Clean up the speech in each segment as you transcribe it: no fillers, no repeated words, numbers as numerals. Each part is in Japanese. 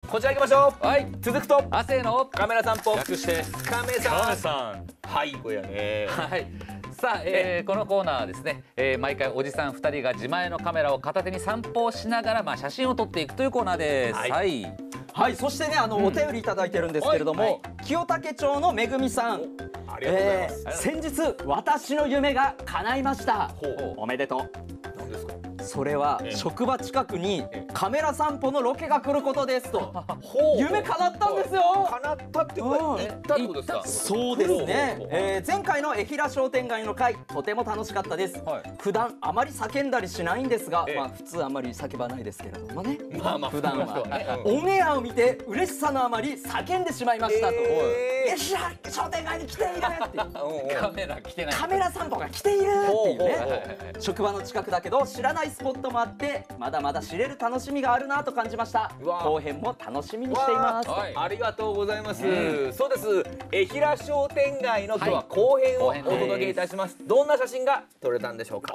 こちら行きましょう。 はい、 続くと亜生のカメラ散歩。 略して亀さん。はい、これやね。 はい。さあ、このコーナーはですね、毎回おじさん2人が自前のカメラを片手に散歩をしながら、写真を撮っていくというコーナーです。 はいはいはい、そしてね、お便りいただいてるんですけれども、 はい清武町のめぐみさん。 ありがとうございます。 先日私の夢が叶いました。 ほうおめでと何ですか。 う。それは職場近くにカメラ散歩のロケが来ることですと。 ほう。 夢叶ったんですよ。 叶ったってことは行ったってことですか。 そうですねほう。 前回の江平商店街の会、とても楽しかったです。 はい普段あまり叫んだりしないんですが、 ええ普通あまり叫ばないですけれどもね。 まあまあ普段普段はねはオンエアを見て嬉しさのあまり叫んでしまいましたと。江え平商店街に来ているっていう。 カメラ来てない。 カメラ散歩が来ているっていうほうほうね。職場の近くだけど知らないスポットもあってまだまだ知れる楽しみがあるなと感じました。 うわ後編も楽しみにしています。 はいありがとうございます。 うそうです。江平商店街の今日は後編をお後編です届けいたします。どんな写真が撮れたんでしょうか。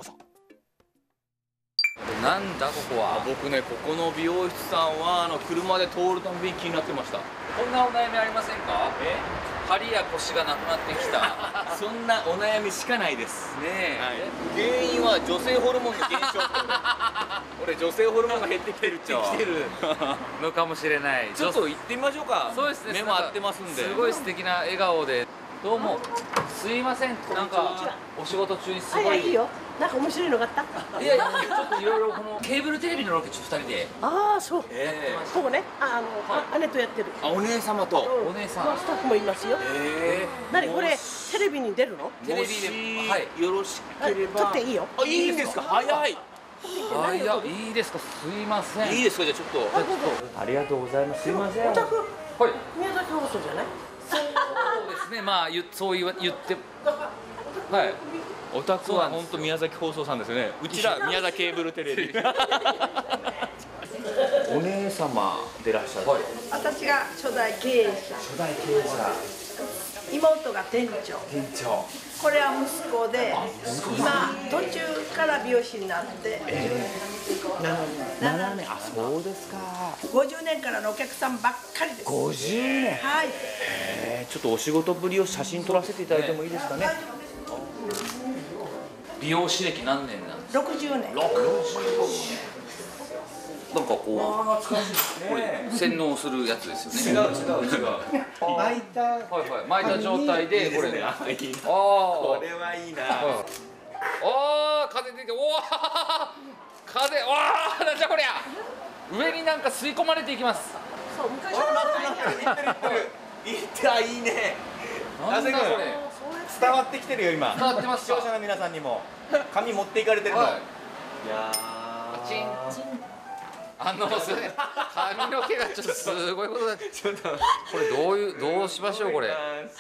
なんだここは。 僕ね、ここの美容室さんは車で通るたびに気になってました。 こんなお悩みありませんか。針や腰がなくなってきた。 そんなお悩みしかないです。 ね原因は女性ホルモンの減少。俺女性ホルモンが減ってきてるっちゃ。 減ってきてるのかもしれない。 ちょっと行ってみましょうか。 そうですね。 目も合ってますんで。 すごい素敵な笑顔で。どうも。すいません。なんかお仕事中にすごい。 いいよ。なんか面白いのがあった。 いやいや、ちょっといろいろこのケーブルテレビのロケ2人で。 ああ、そう。ここね、姉とやってる。 あ、お姉様と。 お姉さん。 スタッフもいますよ。何これテレビに出るの？ テレビで、はい。 よろしければ。 撮っていいよ。 あ、いいんですか。早い。 あ、いや、いいですか。すいません。 いいですか。じゃあちょっと。 あ、どうぞ。 ありがとうございます。すいません。 お宅はい。 宮崎放送じゃない？ そうですね。そう言って。はい。 お宅は本当宮崎放送さんですよね。うちら宮崎ケーブルテレビ。お姉様でいらっしゃる。 私が初代経営者。 初代経営者。 妹が店長。 店長。 これは息子で、今途中から美容師になって 7年。あ、そうですか。 50年からのお客さんばっかりです。 50年。 はい。 ちょっとお仕事ぶりを写真撮らせていただいてもいいですかね。 美容師歴何年なんですか。 60年。 なんかこう、これ洗脳するやつですよね。 違う。巻いた。 はいはい、巻いた状態でこれ。ああ。 これはいいな。 おー、風出てきて、おお、風、おお、なんじゃこりゃ。上になんか吸い込まれていきます。 そう、昔はいったいいね。 なんだこれ。 伝わってきてるよ今。 伝わってますか。 視聴者の皆さんにも紙持っていかれてるの。いやパチン。それ髪の毛がちょっとすごいことだ。 ちょっとこれどうしましょうこれ。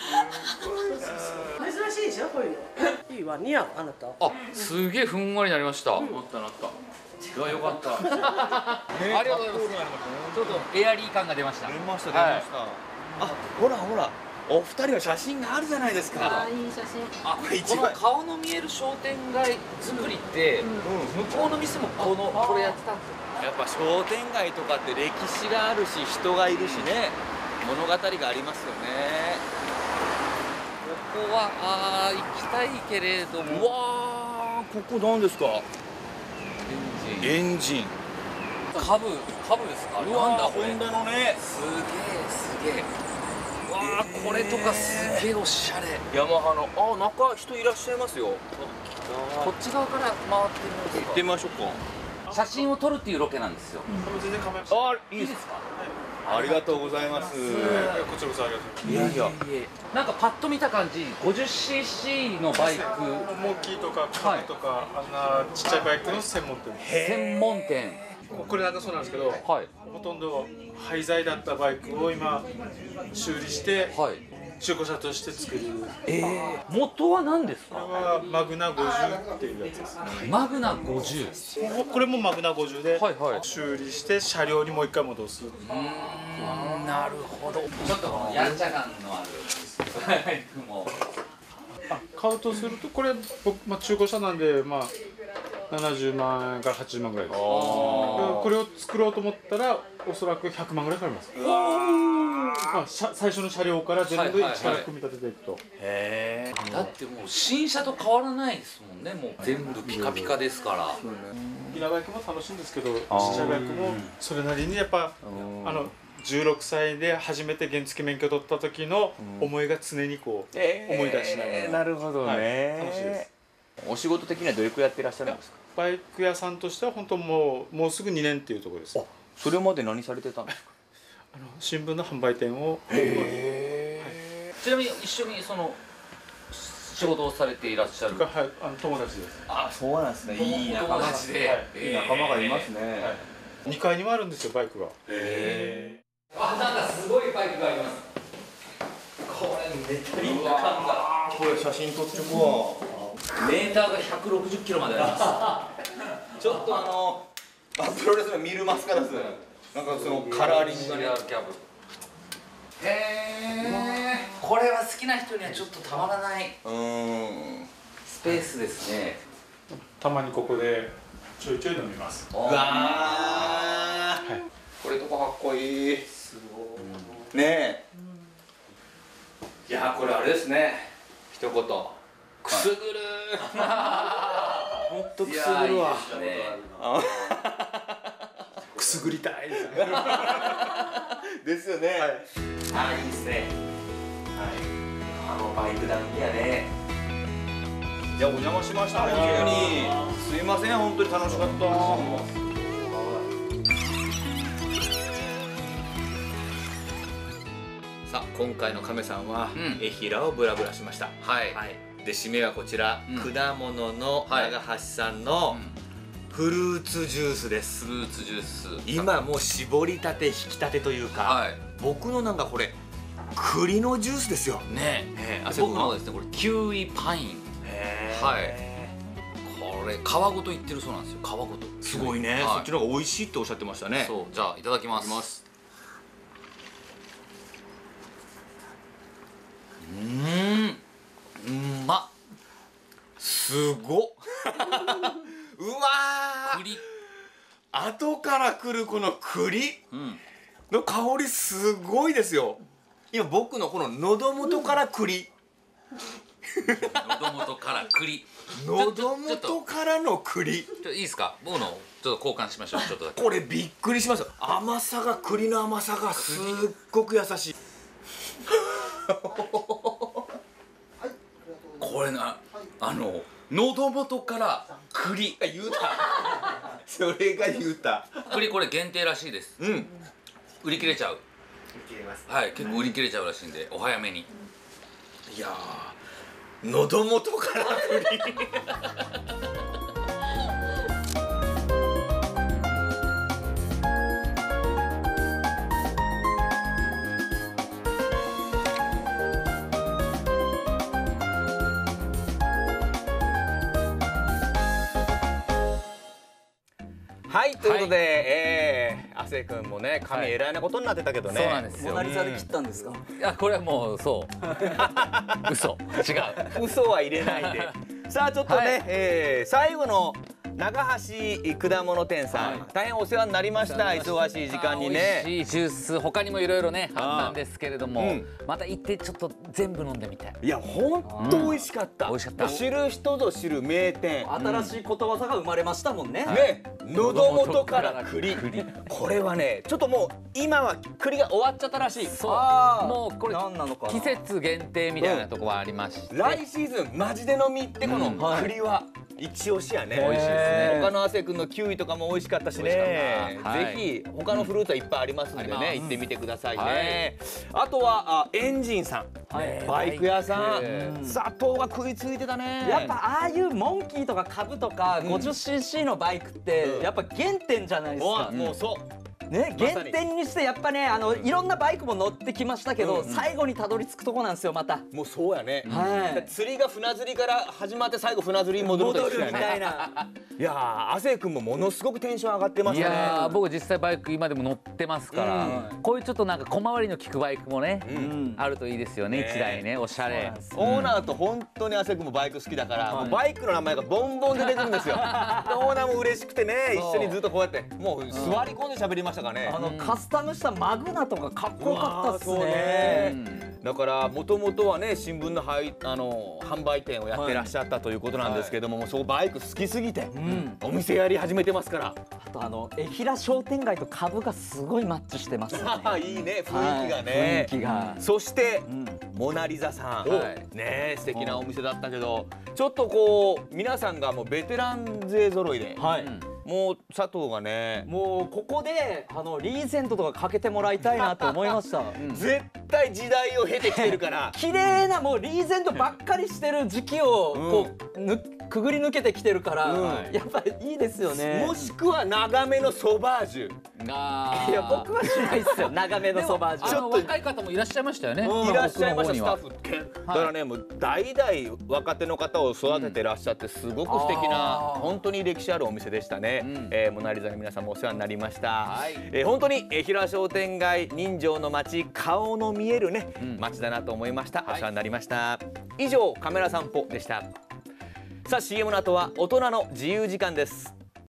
珍しいでしょこういうの。いいわ、似合うあなた。 あ、すげえふんわりになりました。 なった。いや、よかった。 ありがとうございます。ちょっとエアリー感が出ました。 出ました。あ、ほら。お二人は写真があるじゃないですか。 いい写真。 あ、この顔の見える商店街作りって、向こうの店もこれやってたんですよ。 やっぱ商店街とかって歴史があるし人がいるしね、物語がありますよね。 ここは行きたいけれども。 うわー、ここ何ですか。エンジン。 株ですか。 うわー、 なんだこれ。 ホンダのね。 すげえ。わあ、これとかすげえおしゃれ。 ヤマハの。あ、中人いらっしゃいますよ。 こっち側から回ってみますか。 行ってみましょうか。 写真を撮るっていうロケなんですよ。 あ、いいですか。ありがとうございます。 こちらこそありがとうございます。 いや。 なんかパッと見た感じ 50cc のバイクモッキーとかカブとか、あんなちっちゃいバイクの専門店です。 専門店。 これなんかそうなんですけど、 はいほとんど廃材だったバイクを今修理してはい。 中古車として作る。 元は何ですこれか。 はマグナ50っていうやつです。 マグナ50。 これもマグナ50ではいはい修理して車両にもう一回戻す。 なるほど。ちょっとこのやんちゃ感のあるバイクも。 買うとするとこれ僕、中古車なんで70万円から80万ぐらいです。これを作ろうと思ったらおそらく100万ぐらいかかります。まあ、最初の車両から全部一から組み立てていくと。 へえ。だってもう新車と変わらないですもんね。もう全部ピカピカですから。 ビラバイクも楽しいんですけど、ちっちゃいバイクもそれなりにやっぱ16歳で初めて原付免許取った時の思いが常にこう思い出しながら。 なるほどね、 楽しいです。 お仕事的にはどれくらいやってらっしゃるんですか？ バイク屋さんとしては本当もうすぐ2年っていうところです。 それまで何されてたんですか？ 新聞の販売店を。 ちなみに一緒にその仕事をされていらっしゃる。 はい、友達です。 あ、そうなんですね。いい仲間で、 いい仲間がいますね。 2階にもあるんですよ、バイクが。 あ、なんかすごいバイクがあります。これメタリック感が。 これ写真撮ってこメーターが160キロまでありまう。ちょっとプロレスのミルマスカラス、なんかそのカラーリンす。 グがね。 へえ。これは好きな人にはちょっとたまらないスペースですね。 たまにここでちょいちょい飲みます。 うわー、これとかかっこいい。すごい。ねえ。いやこれあれですね。一言。くすぐる。本当くすぐるわ。 くすぐりたいですね。 ですよね。あ、いいですね。バイク談義やね。じゃあお邪魔しました。本当にすいません、本当に楽しかった。さあ今回の亀さんは江平をブラブラしました。 はい。 で締めはこちら、果物の長橋さんのフルーツジュースです。 フルーツジュース。 今もう搾りたて引きたてというか、僕のなんかこれ栗のジュースですよね。僕のですね、これキウイパイン。はい。これ皮ごといってるそうなんですよ。皮ごと。 すごいね。そっちの方が美味しいっておっしゃってましたね。 そう、じゃあいただきます。うまっ。 すごっ。うわー。 栗。 後から来るこの栗の香りすごいですよ。今僕のこの喉元から栗。 喉元から栗。 喉元からの栗。 ちょっといいですか？僕のちょっと交換しましょう。ちょっとだけ。 これびっくりしますよ。甘さが栗の甘さがすっごく優しい。 これな、喉元から栗。 言うた。それが言うた。 栗これ限定らしいです。売り切れちゃう。はい、結構売り切れちゃうらしいんでお早めに。 いやー、喉元から栗。はい、ということで、亜生君もね、髪えらいなことになってたけどね。 そうなんですよ。 モナリザで切ったんですか？ いや、これはもうそう嘘、違う。 嘘は入れないで。さあちょっとね、最後の長橋果物店さん、大変お世話になりました。忙しい時間にね。 美味しいジュース、他にもいろいろねあったんですけれども、また行ってちょっと全部飲んでみたい。 いや本当美味しかった。 美味しかった。 知る人ぞ知る名店。 新しいことわざが生まれましたもんね。 ね、喉元から栗。これはね、ちょっともう今は栗が終わっちゃったらしい。 そう。もうこれ何なのかな。 季節限定みたいなとこはありまして。 来シーズンマジで飲みってこの栗は一押しやね。 美味しいですね。 他の亜生君のキウイとかも美味しかったしね。ぜひ他のフルーツはいっぱいありますんでね、行ってみてくださいね。あとはエンジンさん、バイク屋さん、砂糖が食いついてたね。 やっぱああいうモンキーとか株とか 50cc のバイクってやっぱ原点じゃないですか。 もうそうね、原点にしてやっぱね、いろんなバイクも乗ってきましたけど、最後にたどり着くとこなんですよ。またもうそうやね。 はい、 釣りが船釣りから始まって最後船釣りに戻るみたいな。 いやー、亜生君もものすごくテンション上がってましたね。 いやー、僕実際バイク今でも乗ってますから、こういうちょっとなんか小回りの利くバイクもね、あるといいですよね。1台ね、おしゃれ。 オーナーと本当に亜生君もバイク好きだから、もうバイクの名前がボンボンで出てくるんですよ。オーナーも嬉しくてね、一緒にずっとこうやってもう座り込んで喋りました。 したかね。 カスタムしたマグナとかかっこよかったっすうわーそうねね。だからもともとはね新聞の販売店をやってらっしゃったということなんですけども、もうそこバイク好きすぎてお店やり始めてますから。 あと江平商店街と株がすごいマッチしてますよね。 いいね雰囲気がね。 雰囲気が。 そしてモナリザさん、ね素敵なお店だったけど、ちょっとこう皆さんがもうベテラン勢揃いで、もう佐藤がね、 もうここでリーゼントとかかけてもらいたいなと思いました。 絶対時代を経てきてるから綺麗なもうリーゼントばっかりしてる時期をこうくぐり抜けてきてるから、やっぱりいいですよね。 もしくは長めのソバージュ。 いや僕はしないですよ長めのソバージュ。 ちょっと若い方もいらっしゃいましたよね。 いらっしゃいましたスタッフ。だからねもう代々若手の方を育ててらっしゃってすごく素敵な本当に歴史あるお店でしたね。モナリザの皆さんもお世話になりました。本当に江平商店街人情の街、顔の見えるね街だなと思いました。お世話になりました。以上カメラ散歩でした。さあ CM の後は大人の自由時間です。